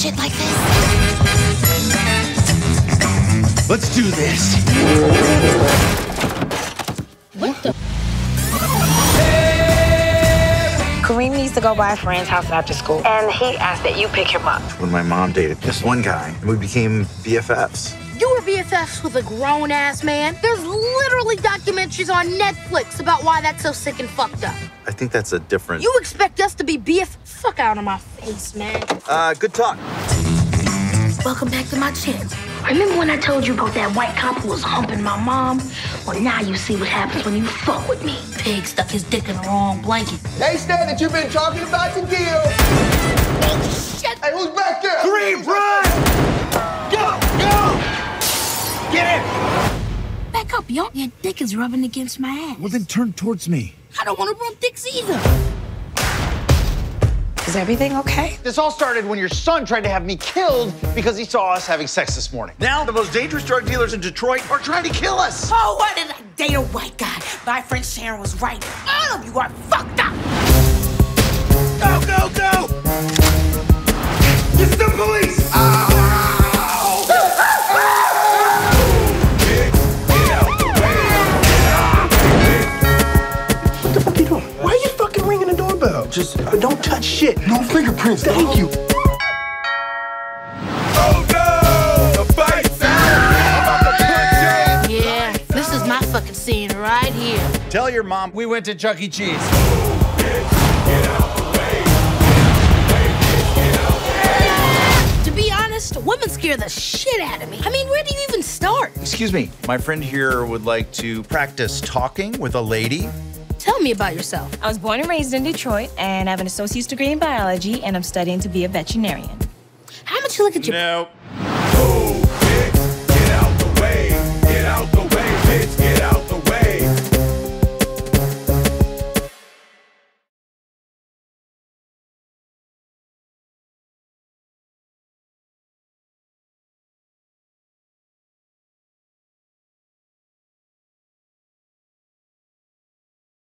shit like this? Let's do this. What the? Kareem needs to go by a friend's house after school, and he asked that you pick him up. When my mom dated just one guy, and we became BFFs. You were BFFs with a grown-ass man? There's literally documentaries on Netflix about why that's so sick and fucked up. I think that's a different... You expect us to be BF? Fuck out of my face, man. Good talk. Welcome back to my channel. Remember when I told you about that white cop who was humping my mom? Well, now you see what happens when you fuck with me. Pig stuck his dick in the wrong blanket. Hey, Stan, that you've been talking about the deal. Oh, shit. Hey, who's back there? Kareem, run! Go! Get in! Back up, yo. Your dick is rubbing against my ass. Well, then turn towards me. I don't want to rub dicks either. Is everything okay? This all started when your son tried to have me killed because he saw us having sex this morning. Now the most dangerous drug dealers in Detroit are trying to kill us. Oh, why did I date a white guy? My friend Sharon was right. All of you are fucked up. Go, go, go! It's the police! What the fuck you doing? Why are you fucking ringing the doorbell? Just don't touch shit. No fingerprints. Thank you. Oh no! The fight's out! Yeah, this is my fucking scene right here. Tell your mom We went to Chuck E. Cheese. To be honest, women scare the shit out of me. I mean, where do you even start? Excuse me, my friend here would like to practice talking with a lady. Tell me about yourself. I was born and raised in Detroit, and I have an associate's degree in biology, and I'm studying to be a veterinarian. How much you look at your... No.